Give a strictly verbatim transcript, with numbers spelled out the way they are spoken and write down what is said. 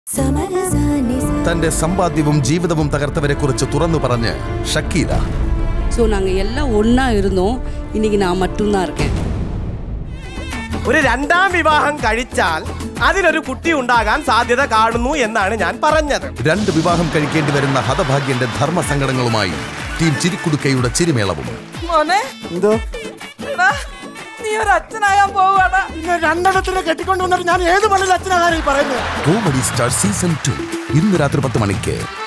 തന്റെ സമ്പാദ്യവും ജീവിതവും തകർത്തവരെ കുറിച്ച് തുറന്നു പറഞ്ഞ് ഷക്കീല. സോ ഞങ്ങൾ എല്ലാം ഒന്നാ ഇരുന്നോ, ഇനിക്ക് ഞാൻ മറ്റുന്നാ ഇരിക്കேன். ഒരു രണ്ടാം വിവാഹം കഴിച്ചാൽ അതിനൊരു കുട്ടി ഉണ്ടാകാൻ സാധ്യത കാണുന്നു എന്നാണ് ഞാൻ പറഞ്ഞത്. രണ്ട് വിവാഹം കഴിക്കേണ്ടി വരുന്ന ഹതഭാഗ്യന്റെ ധർമ്മസങ്കടങ്ങളുമായി ടീം ചിരിക്കുടുക്കയുടെ ചിരിമേളവും. എന്തോ നീ ഒരു അച്ഛനാകാൻ പോവാണ്. രണ്ടെണ്ണത്തിനെ കെട്ടിക്കൊണ്ടു വന്നിട്ട് ഞാൻ ഏത് പള്ളിയിൽ അച്ഛനാകാൻ പറയുന്നത്? കോമഡി സ്റ്റാർ സീസൺ ടു ഇന്ന് രാത്രി പത്ത് മണിക്ക്.